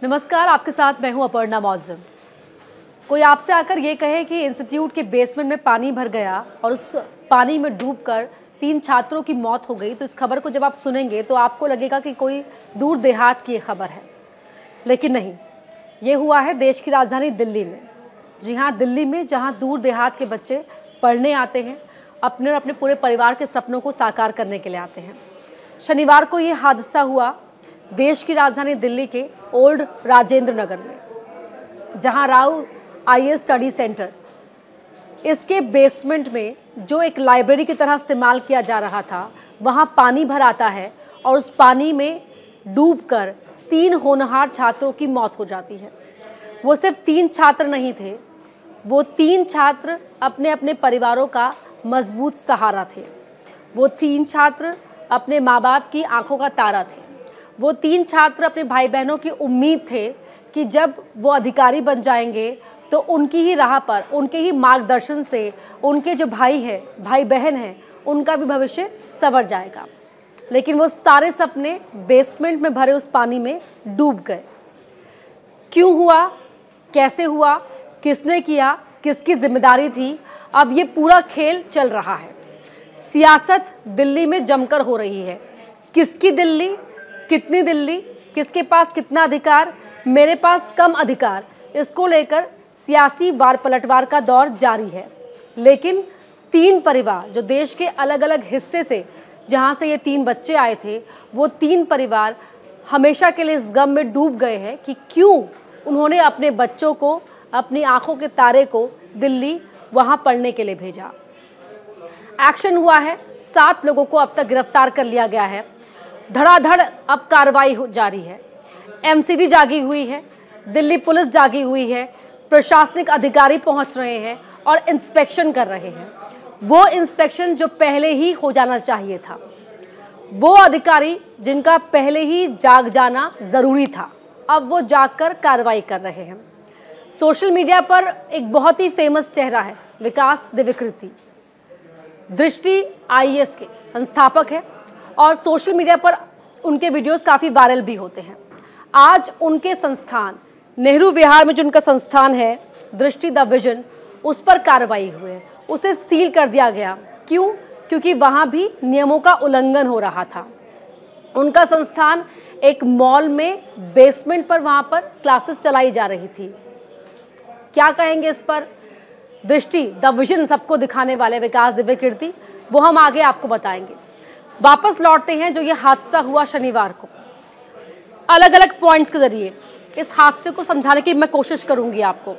नमस्कार, आपके साथ मैं हूं अपर्णा मौजम। कोई आपसे आकर ये कहे कि इंस्टीट्यूट के बेसमेंट में पानी भर गया और उस पानी में डूबकर 3 छात्रों की मौत हो गई, तो इस खबर को जब आप सुनेंगे तो आपको लगेगा कि कोई दूर देहात की खबर है। लेकिन नहीं, ये हुआ है देश की राजधानी दिल्ली में। जी हाँ, दिल्ली में, जहाँ दूर देहात के बच्चे पढ़ने आते हैं, अपने और अपने पूरे परिवार के सपनों को साकार करने के लिए आते हैं। शनिवार को ये हादसा हुआ देश की राजधानी दिल्ली के ओल्ड राजेंद्र नगर में, जहां राव आईएएस स्टडी सेंटर, इसके बेसमेंट में जो एक लाइब्रेरी की तरह इस्तेमाल किया जा रहा था, वहां पानी भर आता है और उस पानी में डूबकर 3 होनहार छात्रों की मौत हो जाती है। वो सिर्फ 3 छात्र नहीं थे, वो 3 छात्र अपने अपने परिवारों का मजबूत सहारा थे। वो 3 छात्र अपने माँ बाप की आंखों का तारा थे। वो 3 छात्र अपने भाई बहनों की उम्मीद थे कि जब वो अधिकारी बन जाएंगे तो उनकी ही राह पर, उनके ही मार्गदर्शन से उनके जो भाई बहन हैं, उनका भी भविष्य संवर जाएगा। लेकिन वो सारे सपने बेसमेंट में भरे उस पानी में डूब गए। क्यों हुआ, कैसे हुआ, किसने किया, किसकी जिम्मेदारी थी, अब ये पूरा खेल चल रहा है। सियासत दिल्ली में जमकर हो रही है। किसकी दिल्ली, कितनी दिल्ली, किसके पास कितना अधिकार, मेरे पास कम अधिकार, इसको लेकर सियासी वार पलटवार का दौर जारी है। लेकिन 3 परिवार जो देश के अलग अलग हिस्से से, जहां से ये 3 बच्चे आए थे, वो 3 परिवार हमेशा के लिए इस गम में डूब गए हैं कि क्यों उन्होंने अपने बच्चों को, अपनी आंखों के तारे को दिल्ली वहां पढ़ने के लिए भेजा। एक्शन हुआ है, 7 लोगों को अब तक गिरफ्तार कर लिया गया है। धड़ाधड़ अब कार्रवाई जारी है। एमसीडी जागी हुई है, दिल्ली पुलिस जागी हुई है, प्रशासनिक अधिकारी पहुंच रहे हैं और इंस्पेक्शन कर रहे हैं। वो इंस्पेक्शन जो पहले ही हो जाना चाहिए था, वो अधिकारी जिनका पहले ही जाग जाना जरूरी था, अब वो जागकर कार्रवाई कर रहे हैं। सोशल मीडिया पर एक बहुत ही फेमस चेहरा है विकास दिव्यकीर्ति, दृष्टि आईएएस के संस्थापक है और सोशल मीडिया पर उनके वीडियोस काफ़ी वायरल भी होते हैं। आज उनके संस्थान नेहरू विहार में जो उनका संस्थान है दृष्टि द विजन, उस पर कार्रवाई हुई है, उसे सील कर दिया गया। क्यों? क्योंकि वहाँ भी नियमों का उल्लंघन हो रहा था। उनका संस्थान एक मॉल में बेसमेंट पर, वहाँ पर क्लासेस चलाई जा रही थी। क्या कहेंगे इस पर दृष्टि द विजन सबको दिखाने वाले विकास दिव्यकीर्ति, वो हम आगे आपको बताएंगे। वापस लौटते हैं जो ये हादसा हुआ शनिवार को। अलग अलग पॉइंट्स के जरिए इस हादसे को समझाने की मैं कोशिश करूंगी आपको।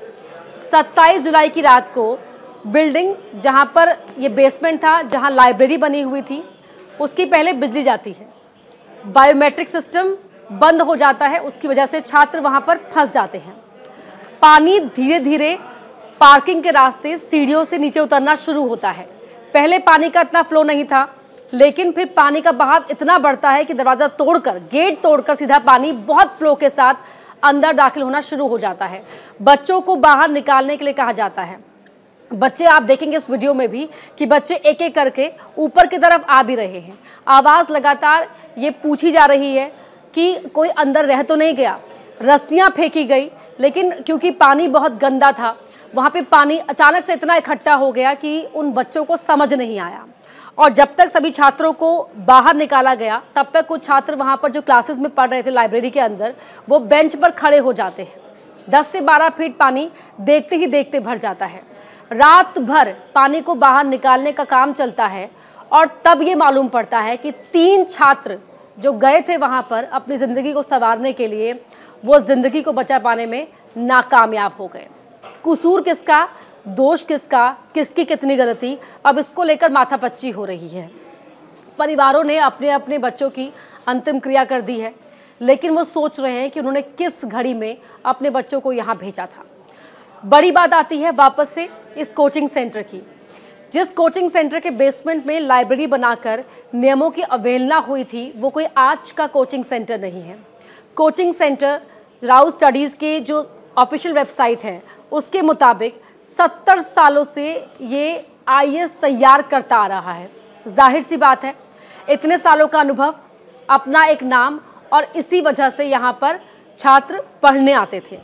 27 जुलाई की रात को बिल्डिंग जहां पर ये बेसमेंट था, जहां लाइब्रेरी बनी हुई थी, उसकी पहले बिजली जाती है। बायोमेट्रिक सिस्टम बंद हो जाता है, उसकी वजह से छात्र वहां पर फंस जाते हैं। पानी धीरे धीरे पार्किंग के रास्ते सीढ़ियों से नीचे उतरना शुरू होता है। पहले पानी का इतना फ्लो नहीं था, लेकिन फिर पानी का बहाव इतना बढ़ता है कि दरवाज़ा तोड़कर, गेट तोड़कर सीधा पानी बहुत फ्लो के साथ अंदर दाखिल होना शुरू हो जाता है। बच्चों को बाहर निकालने के लिए कहा जाता है। बच्चे, आप देखेंगे इस वीडियो में भी कि बच्चे एक एक करके ऊपर की तरफ आ भी रहे हैं। आवाज़ लगातार ये पूछी जा रही है कि कोई अंदर रह तो नहीं गया। रस्सियाँ फेंकी गई, लेकिन क्योंकि पानी बहुत गंदा था, वहाँ पे पानी अचानक से इतना इकट्ठा हो गया कि उन बच्चों को समझ नहीं आया। और जब तक सभी छात्रों को बाहर निकाला गया, तब तक कुछ छात्र वहाँ पर जो क्लासेस में पढ़ रहे थे लाइब्रेरी के अंदर, वो बेंच पर खड़े हो जाते हैं। 10 से 12 फीट पानी देखते ही देखते भर जाता है। रात भर पानी को बाहर निकालने का काम चलता है और तब ये मालूम पड़ता है कि 3 छात्र जो गए थे वहाँ पर अपनी ज़िंदगी को संवारने के लिए, वो ज़िंदगी को बचा पाने में नाकामयाब हो गए। कसूर किसका, दोष किसका, किसकी कितनी गलती, अब इसको लेकर माथापच्ची हो रही है। परिवारों ने अपने अपने बच्चों की अंतिम क्रिया कर दी है, लेकिन वो सोच रहे हैं कि उन्होंने किस घड़ी में अपने बच्चों को यहाँ भेजा था। बड़ी बात आती है वापस से इस कोचिंग सेंटर की। जिस कोचिंग सेंटर के बेसमेंट में लाइब्रेरी बनाकर नियमों की अवहेलना हुई थी, वो कोई आज का कोचिंग सेंटर नहीं है। कोचिंग सेंटर राव स्टडीज़ के जो ऑफिशियल वेबसाइट है, उसके मुताबिक 70 सालों से ये आईएएस तैयार करता आ रहा है। जाहिर सी बात है, इतने सालों का अनुभव, अपना एक नाम, और इसी वजह से यहाँ पर छात्र पढ़ने आते थे।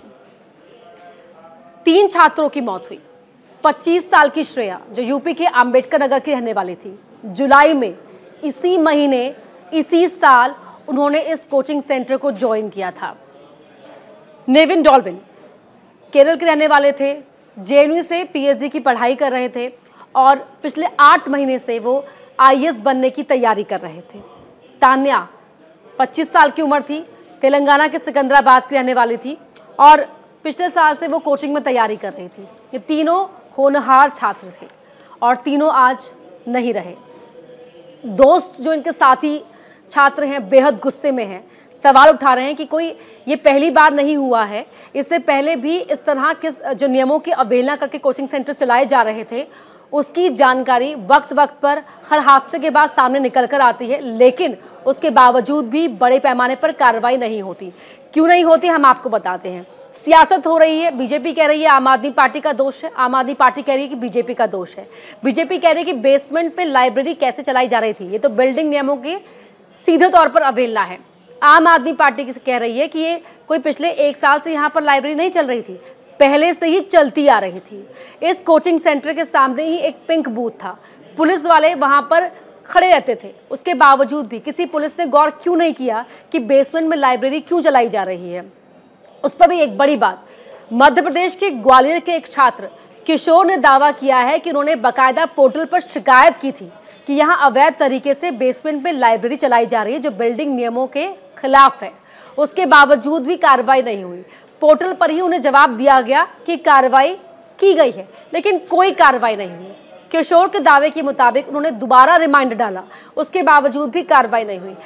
3 छात्रों की मौत हुई। 25 साल की श्रेया जो यूपी के अंबेडकर नगर की रहने वाली थी, जुलाई में इसी महीने इसी साल उन्होंने इस कोचिंग सेंटर को ज्वाइन किया था। नेविन डॉल्विन केरल के रहने वाले थे, जेएनयू से पीएचडी की पढ़ाई कर रहे थे और पिछले 8 महीने से वो आईएएस बनने की तैयारी कर रहे थे। तान्या 25 साल की उम्र थी, तेलंगाना के सिकंदराबाद की रहने वाली थी और पिछले साल से वो कोचिंग में तैयारी कर रही थी। ये तीनों होनहार छात्र थे और तीनों आज नहीं रहे। दोस्त जो इनके साथी छात्र हैं बेहद गुस्से में हैं, सवाल उठा रहे हैं कि कोई ये पहली बार नहीं हुआ है, इससे पहले भी इस तरह के जो नियमों की अवहेलना करके कोचिंग सेंटर चलाए जा रहे थे उसकी जानकारी वक्त वक्त पर हर हादसे के बाद सामने निकल कर आती है, लेकिन उसके बावजूद भी बड़े पैमाने पर कार्रवाई नहीं होती। क्यों नहीं होती हम आपको बताते हैं। सियासत हो रही है, बीजेपी कह रही है आम आदमी पार्टी का दोष है, आम आदमी पार्टी कह रही है कि बीजेपी का दोष है। बीजेपी कह रही है कि बेसमेंट पे लाइब्रेरी कैसे चलाई जा रही थी, ये तो बिल्डिंग नियमों की सीधे तौर पर अवहेलना है। आम आदमी पार्टी कह रही है कि ये कोई पिछले 1 साल से यहाँ पर लाइब्रेरी नहीं चल रही थी, पहले से ही चलती आ रही थी। इस कोचिंग सेंटर के सामने ही एक पिंक बूथ था, पुलिस वाले वहाँ पर खड़े रहते थे, उसके बावजूद भी किसी पुलिस ने गौर क्यों नहीं किया कि बेसमेंट में लाइब्रेरी क्यों चलाई जा रही है। उस पर भी एक बड़ी बात, मध्य प्रदेश के ग्वालियर के एक छात्र किशोर ने दावा किया है कि उन्होंने बाकायदा पोर्टल पर शिकायत की थी कि यहाँ अवैध तरीके से बेसमेंट में लाइब्रेरी चलाई जा रही है जो बिल्डिंग नियमों के खिलाफ है। उसके बावजूद भी कार्रवाई नहीं हुई। पोर्टल पर ही उन्हें जवाब दिया गया कि कार्रवाई की गई है, लेकिन कोई कार्रवाई नहीं हुई। किशोर के दावे के मुताबिक उन्होंने दोबारा रिमाइंडर डाला, उसके बावजूद भी कार्रवाई नहीं हुई।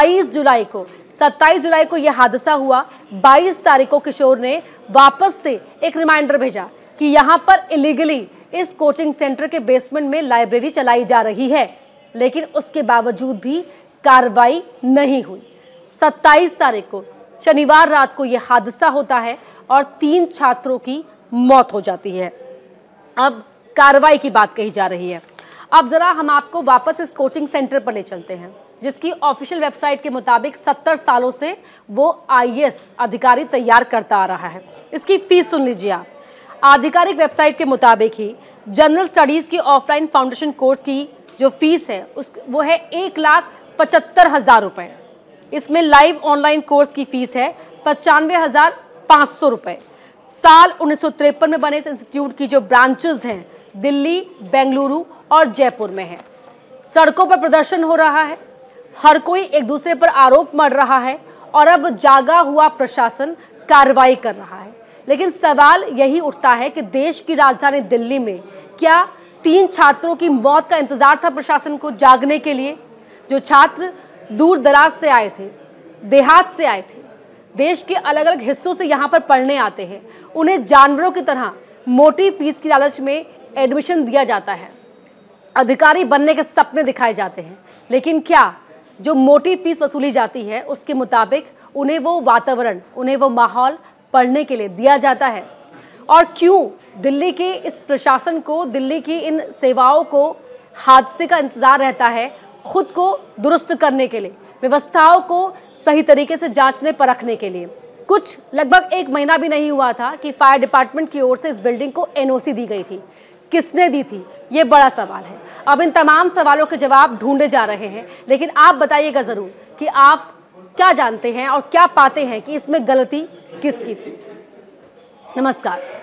27 जुलाई को यह हादसा हुआ। 22 तारीख को किशोर ने वापस से एक रिमाइंडर भेजा कि यहाँ पर इलीगली इस कोचिंग सेंटर के बेसमेंट में लाइब्रेरी चलाई जा रही है, लेकिन उसके बावजूद भी कार्रवाई नहीं हुई। 27 तारीख को शनिवार रात को यह हादसा होता है और 3 छात्रों की मौत हो जाती है। अब कार्रवाई की बात कही जा रही है। अब जरा हम आपको वापस इस कोचिंग सेंटर पर ले चलते हैं, जिसकी ऑफिशियल वेबसाइट के मुताबिक 70 सालों से वो आईएएस अधिकारी तैयार करता आ रहा है। इसकी फीस सुन लीजिए आप। आधिकारिक वेबसाइट के मुताबिक ही जनरल स्टडीज की ऑफलाइन फाउंडेशन कोर्स की जो फीस है वो है 1,75,000 रुपये। इसमें लाइव ऑनलाइन कोर्स की फीस है 95,500 रुपये। साल 1953 में बने इस इंस्टीट्यूट की जो ब्रांचेस हैं दिल्ली, बेंगलुरु और जयपुर में है। सड़कों पर प्रदर्शन हो रहा है, हर कोई एक दूसरे पर आरोप मढ़ रहा है और अब जागा हुआ प्रशासन कार्रवाई कर रहा है। लेकिन सवाल यही उठता है कि देश की राजधानी दिल्ली में क्या 3 छात्रों की मौत का इंतजार था प्रशासन को जागने के लिए? जो छात्र दूर दराज से आए थे, देहात से आए थे, देश के अलग अलग हिस्सों से यहाँ पर पढ़ने आते हैं, उन्हें जानवरों की तरह मोटी फीस की लालच में एडमिशन दिया जाता है, अधिकारी बनने के सपने दिखाए जाते हैं, लेकिन क्या जो मोटी फीस वसूली जाती है उसके मुताबिक उन्हें वो वातावरण, उन्हें वो माहौल पढ़ने के लिए दिया जाता है? और क्यों दिल्ली के इस प्रशासन को, दिल्ली की इन सेवाओं को हादसे का इंतजार रहता है खुद को दुरुस्त करने के लिए, व्यवस्थाओं को सही तरीके से जांचने परखने के लिए? कुछ लगभग 1 महीना भी नहीं हुआ था कि फायर डिपार्टमेंट की ओर से इस बिल्डिंग को एनओसी दी गई थी। किसने दी थी, ये बड़ा सवाल है। अब इन तमाम सवालों के जवाब ढूंढे जा रहे हैं, लेकिन आप बताइएगा जरूर कि आप क्या जानते हैं और क्या पाते हैं कि इसमें गलती किसकी थी। नमस्कार।